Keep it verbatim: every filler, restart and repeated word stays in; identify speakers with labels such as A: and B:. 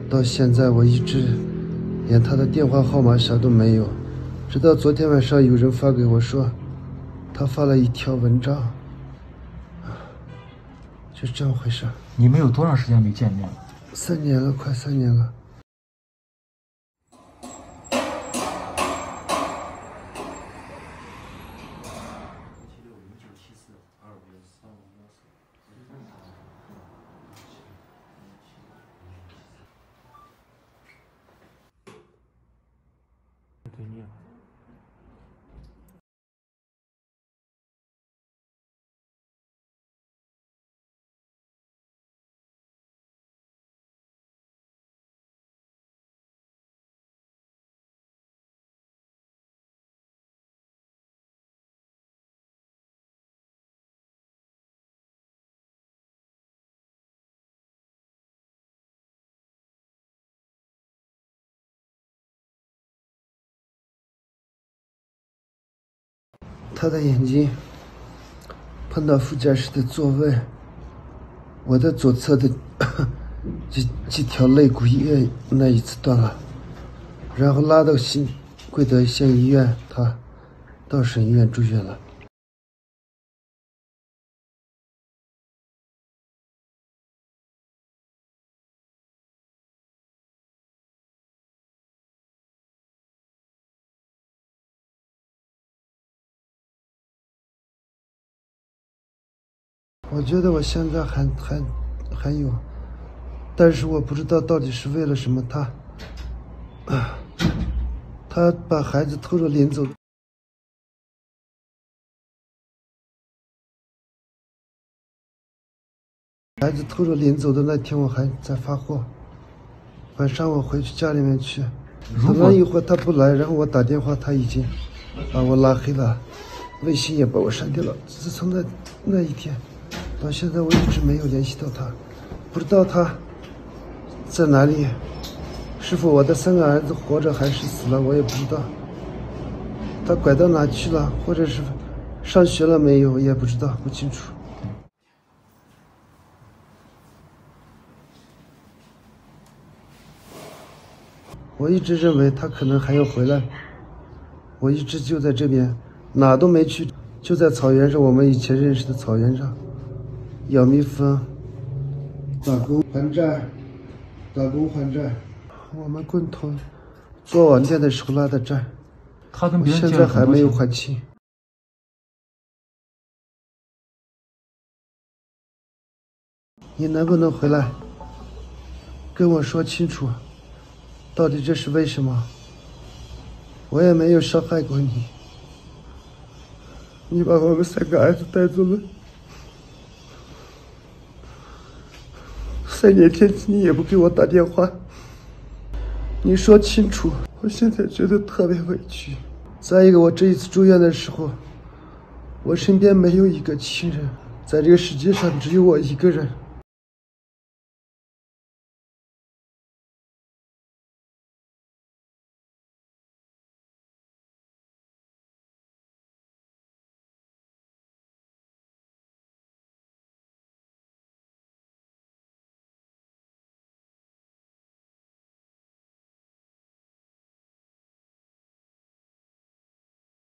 A: 到现在我一直连他的电话号码啥都没有，直到昨天晚上有人发给我说，他发了一条文章，就这么回事。
B: 你们有多长时间没见面了？
A: 三年了，快三年了。
B: 对你。
A: 他的眼睛碰到副驾驶的座位，我的左侧的几几条肋骨也那一次断了，然后拉到新贵德县医院，他到省医院住院了。我觉得我现在还还还有，但是我不知道到底是为了什么。他，啊，他把孩子偷着领走。孩子偷着领走的那天，我还在发货。晚上我回去家里面去，等了一会儿他不来，然后我打电话，他已经把我拉黑了，微信也把我删掉了。自从那那一天到现在，我一直没有联系到他，不知道他在哪里，是否我的三个儿子活着还是死了，我也不知道。他拐到哪去了，或者是上学了没有，也不知道，不清楚。我一直认为他可能还要回来，我一直就在这边，哪都没去，就在草原上，我们以前认识的草原上，咬蜜蜂，打工还债，打工还债，我们共同做网店的时候拉的债，
B: 他跟别人
A: 现在还没有还清。你能不能回来跟我说清楚，到底这是为什么？我也没有伤害过你，你把我们三个儿子带走了，三年前你也不给我打电话，你说清楚，我现在觉得特别委屈。再一个，我这一次住院的时候，我身边没有一个亲人，在这个世界上只有我一个人。